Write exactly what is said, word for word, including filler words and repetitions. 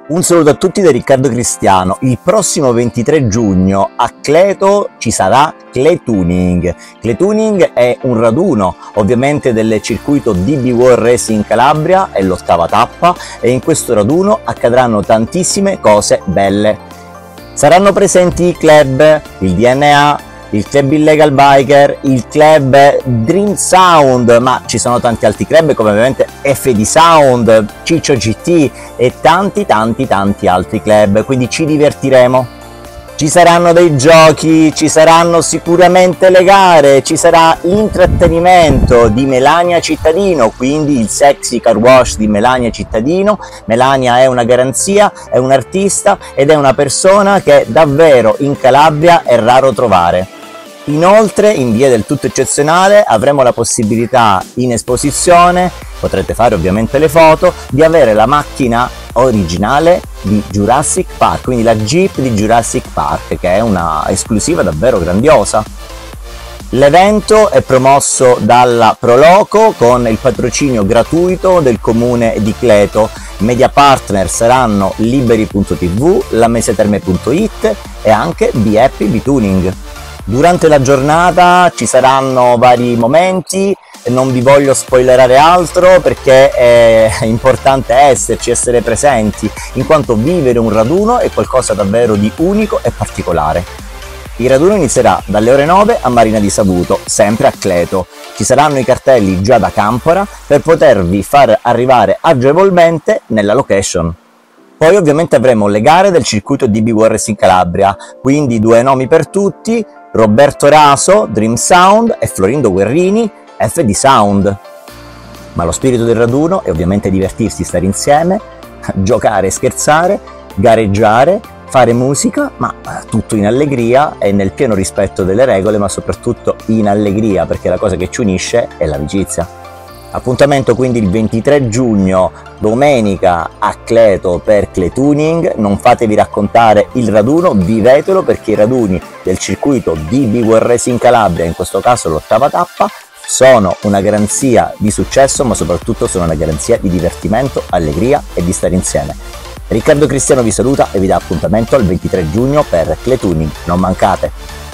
Un saluto a tutti da Riccardo Cristiano. Il prossimo ventitré giugno a Cleto ci sarà Cletooning. Cletooning è un raduno ovviamente del circuito D B World Racing Calabria, è l'ottava tappa e in questo raduno accadranno tantissime cose belle. Saranno presenti i club, il D N A, il club Illegal Biker, il club Dream Sound, ma ci sono tanti altri club come ovviamente F D Sound, Ciccio G T e tanti tanti tanti altri club, quindi ci divertiremo. Ci saranno dei giochi, ci saranno sicuramente le gare, ci sarà l'intrattenimento di Melania Cittadino, quindi il sexy car wash di Melania Cittadino. Melania è una garanzia, è un artista ed è una persona che davvero in Calabria è raro trovare. Inoltre, in via del tutto eccezionale, avremo la possibilità in esposizione, potrete fare ovviamente le foto, di avere la macchina originale di Jurassic Park, quindi la Jeep di Jurassic Park, che è una esclusiva davvero grandiosa. L'evento è promosso dalla Proloco con il patrocinio gratuito del comune di Cleto. Media partner saranno liberi punto tv, lameseterme punto it e anche Be Happy Be Tuning. Durante la giornata ci saranno vari momenti, non vi voglio spoilerare altro perché è importante esserci, essere presenti, in quanto vivere un raduno è qualcosa davvero di unico e particolare. Il raduno inizierà dalle ore nove a Marina di Savuto, sempre a Cleto. Ci saranno i cartelli già da Campora per potervi far arrivare agevolmente nella location. Poi ovviamente avremo le gare del circuito D B World Racing Calabria, quindi due nomi per tutti, Roberto Raso, Dream Sound e Florindo Guerrini, F D Sound. Ma lo spirito del raduno è ovviamente divertirsi, stare insieme, giocare, scherzare, gareggiare, fare musica, ma tutto in allegria e nel pieno rispetto delle regole, ma soprattutto in allegria, perché la cosa che ci unisce è l'amicizia. Appuntamento quindi il ventitré giugno, domenica a Cleto per Cletooning. Non fatevi raccontare il raduno, vivetelo, perché i raduni del circuito D B World Racing Calabria, in questo caso l'ottava tappa, sono una garanzia di successo, ma soprattutto sono una garanzia di divertimento, allegria e di stare insieme. Riccardo Cristiano vi saluta e vi dà appuntamento al ventitré giugno per Cletooning, non mancate!